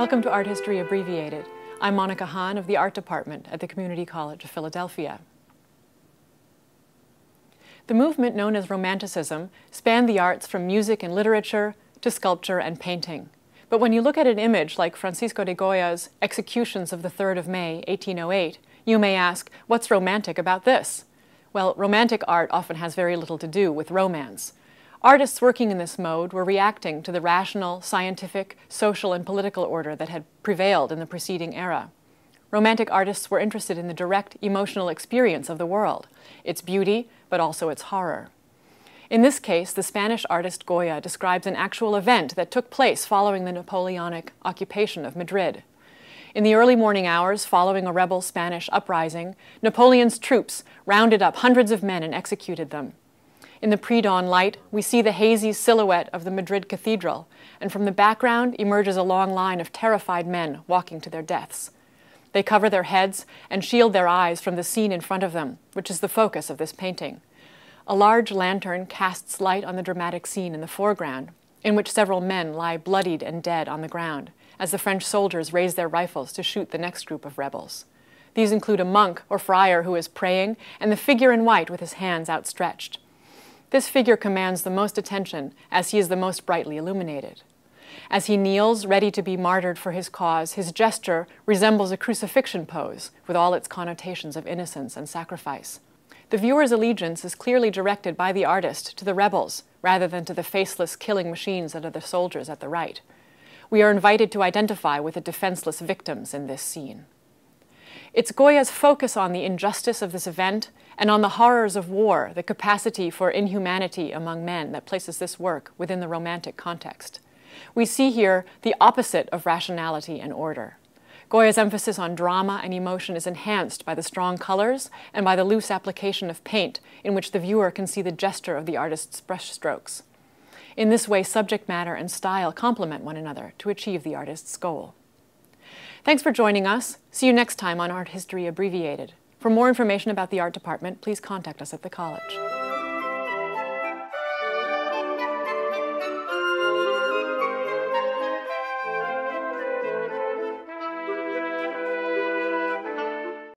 Welcome to Art History Abbreviated. I'm Monica Hahn of the Art Department at the Community College of Philadelphia. The movement known as Romanticism spanned the arts from music and literature to sculpture and painting. But when you look at an image like Francisco de Goya's Executions of the 3rd of May, 1808, you may ask, what's romantic about this? Well, romantic art often has very little to do with romance. Artists working in this mode were reacting to the rational, scientific, social, and political order that had prevailed in the preceding era. Romantic artists were interested in the direct emotional experience of the world, its beauty, but also its horror. In this case, the Spanish artist Goya describes an actual event that took place following the Napoleonic occupation of Madrid. In the early morning hours following a rebel Spanish uprising, Napoleon's troops rounded up hundreds of men and executed them. In the pre-dawn light, we see the hazy silhouette of the Madrid cathedral, and from the background emerges a long line of terrified men walking to their deaths. They cover their heads and shield their eyes from the scene in front of them, which is the focus of this painting. A large lantern casts light on the dramatic scene in the foreground, in which several men lie bloodied and dead on the ground, as the French soldiers raise their rifles to shoot the next group of rebels. These include a monk or friar who is praying, and the figure in white with his hands outstretched. This figure commands the most attention as he is the most brightly illuminated. As he kneels, ready to be martyred for his cause, his gesture resembles a crucifixion pose with all its connotations of innocence and sacrifice. The viewer's allegiance is clearly directed by the artist to the rebels rather than to the faceless killing machines that are the soldiers at the right. We are invited to identify with the defenseless victims in this scene. It's Goya's focus on the injustice of this event and on the horrors of war, the capacity for inhumanity among men, that places this work within the romantic context. We see here the opposite of rationality and order. Goya's emphasis on drama and emotion is enhanced by the strong colors and by the loose application of paint, in which the viewer can see the gesture of the artist's brushstrokes. In this way, subject matter and style complement one another to achieve the artist's goal. Thanks for joining us. See you next time on Art History Abbreviated. For more information about the Art Department, please contact us at the college.